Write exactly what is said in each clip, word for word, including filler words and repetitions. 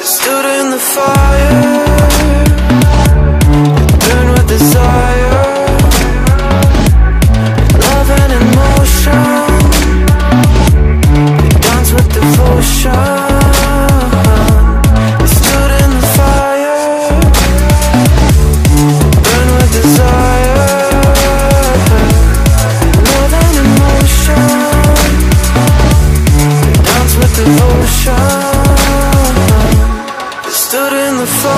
Stood in the fire, burned with desire, love and emotion, dance with devotion. Stood in the fire, burned with desire, love and emotion, dance with devotion. Stood in the fire.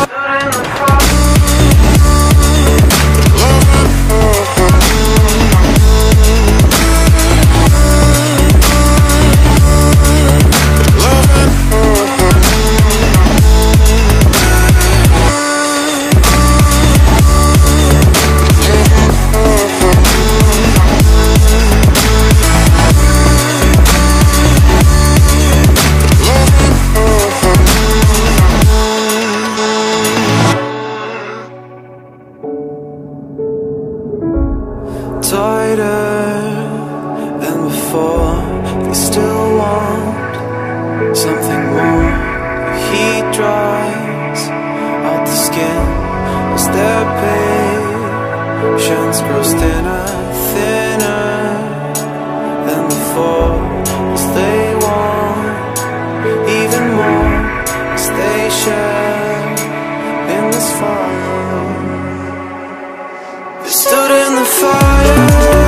Tighter than before, they still want something more. The heat dries out the skin as their patience grows thinner, thinner than before, as they want even more, as they share in this fire. They stood in the fire,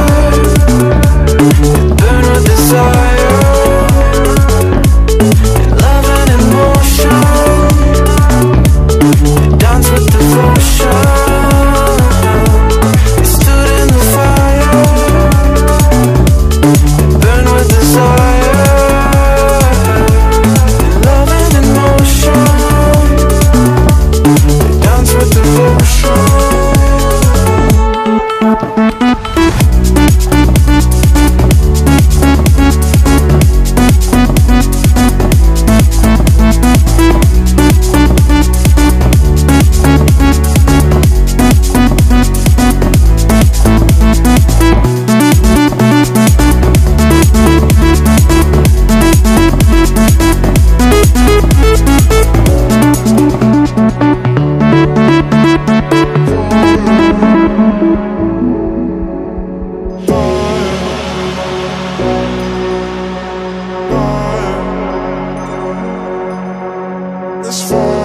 burn with desire, love and emotion, dance with devotion. They stood in the fire, burn with desire, love and emotion, dance with devotion. This fire.